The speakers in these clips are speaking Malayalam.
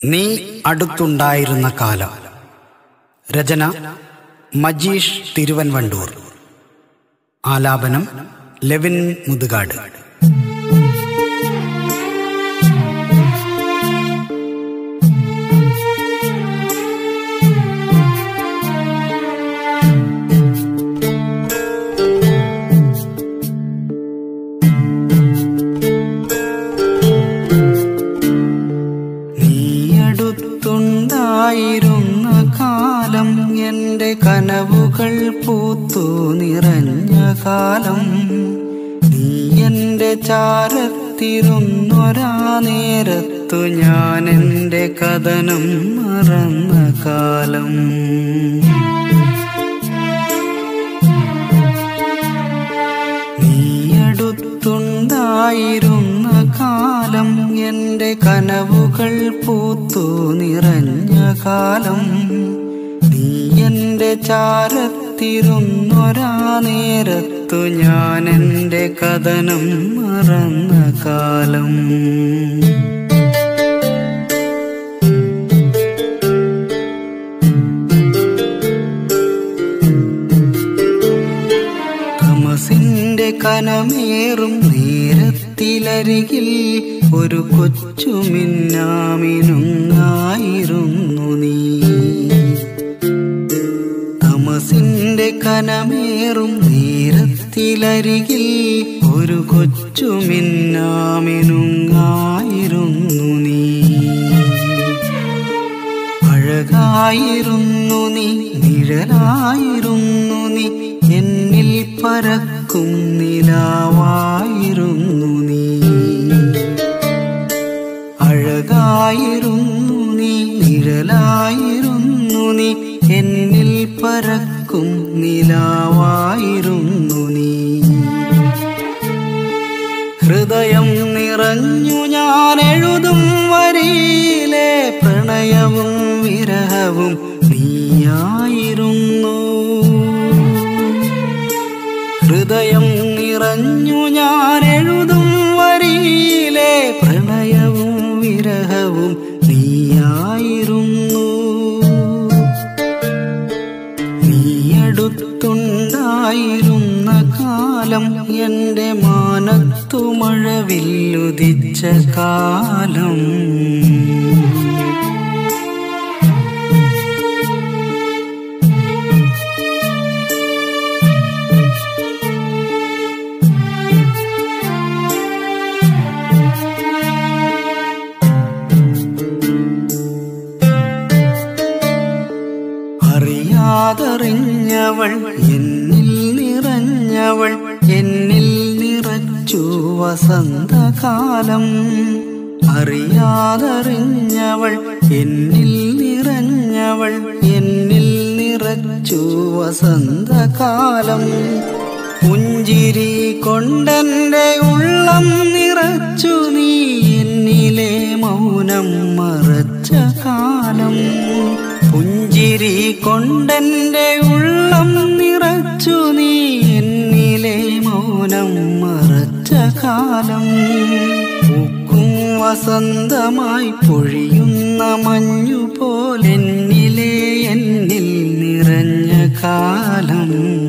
നീ അടുത്തുണ്ടായിരുന്ന കാലം. രചന മജീഷ് തിരുവൻവണ്ടൂർ. ആലാപനം ലെവിൻ മുതുകാട്. ായിരുന്ന കാലം, എൻ്റെ കനവുകൾ പൂത്തു നിറഞ്ഞ കാലം. നീ എൻ്റെ ചാരത്തിരുന്നൊരാ നേരത്തു ഞാൻ എൻ്റെ കഥനം മറന്ന കാലം. നീ അടുത്തുണ്ടായിരുന്ന കാലം, എൻ്റെ കനവുകൾ പൂത്തു നിറഞ്ഞ കാലം. നീ എൻ്റെ ചാരത്തിരുന്നൊരാ നേരത്തു ഞാൻ എൻ്റെ കഥനം മറന്ന കാലം. തമസിന്റെ കനമേറും നേരത്തിലരികിൽ ഒരു കൊച്ചു മിന്നാമിനുങ്ങായിരുന്നു നീ. തമസിന്റെ കനമേറും നേരത്തിലരികിൽ ഒരു കൊച്ചു മിന്നാമിനുങ്ങായിരുന്നു നീ. അഴകായിരുന്നു നീ, നിഴലായിരുന്നു നീ, എന്നിൽ പരക്കും നിലാവായിരുന്നു നീ. അഴകായിരുന്നു നീ, നിഴലായിരുന്നു നീ, എന്നിൽ പരക്കും നിലാവായിരുന്നു നീ. ഹൃദയം നിറഞ്ഞു ഞാൻ എഴുതും വരിയിലെ പ്രണയവും വിരഹവും നീയായിരുന്നു. ഹൃദയം നിറഞ്ഞു ഞാൻ എഴുതും വരിയിലെ പ്രണയവും വിരഹവും നീയായിരുന്നു. നീ അടുത്തുണ്ടായിരുന്ന കാലം, എൻ്റെ മാനത്തു മഴവില്ലുദിച്ച കാലം. അറിയാതറിഞ്ഞവൾ, എന്നിൽ നിറഞ്ഞവൾ, എന്നിൽ നിറച്ചു വസന്തകാലം. അറിയാതറിഞ്ഞവൾ, എന്നിൽ നിറഞ്ഞവൾ, എന്നിൽ നിറച്ചു വസന്തകാലം. പുഞ്ചിരി കൊണ്ടെൻ്റെ ഉള്ളം നിറച്ചു നീ, എന്നിലെ മൗനം മറച്ച കാലം. പുഞ്ചിരി കൊണ്ടെൻ്റെ ഉള്ളം നിറച്ചു നീ, എന്നിലെ മൗനം മറച്ച കാലം. പൂക്കും വസന്തമായി പൊഴിയുന്ന മഞ്ഞുപോലെന്നിലെ എന്നിൽ നിറഞ്ഞ കാലം.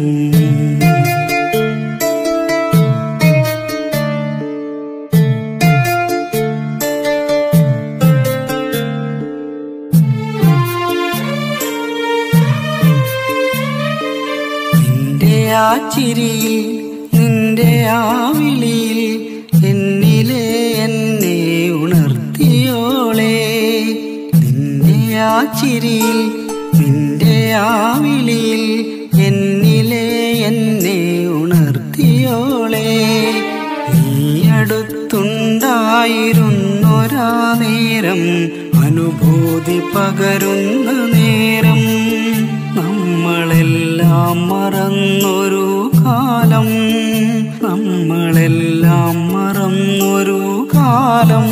ആ ചിരിയിൽ, നിന്റെ ആ വിളിയിൽ, എന്നിലെ എന്നെ ഉണർത്തിയോളെ. നിന്റെ ആ ചിരിയിൽ, നിന്റെ ആ വിളിയിൽ, എന്നിലെ എന്നെ ഉണർത്തിയോളെ. നീ അടുത്തുണ്ടായിരുന്നൊരാ നേരം, അനുഭൂതി പകരുന്ന നേരം. നമ്മളെല്ലാം മറന്നൊരു കാലം, നമ്മളെല്ലാം മറന്നൊരു കാലം,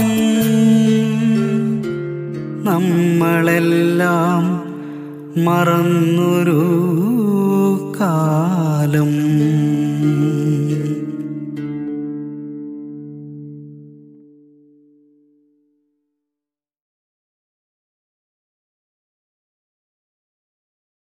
നമ്മളെല്ലാം മറന്നൊരു കാലം.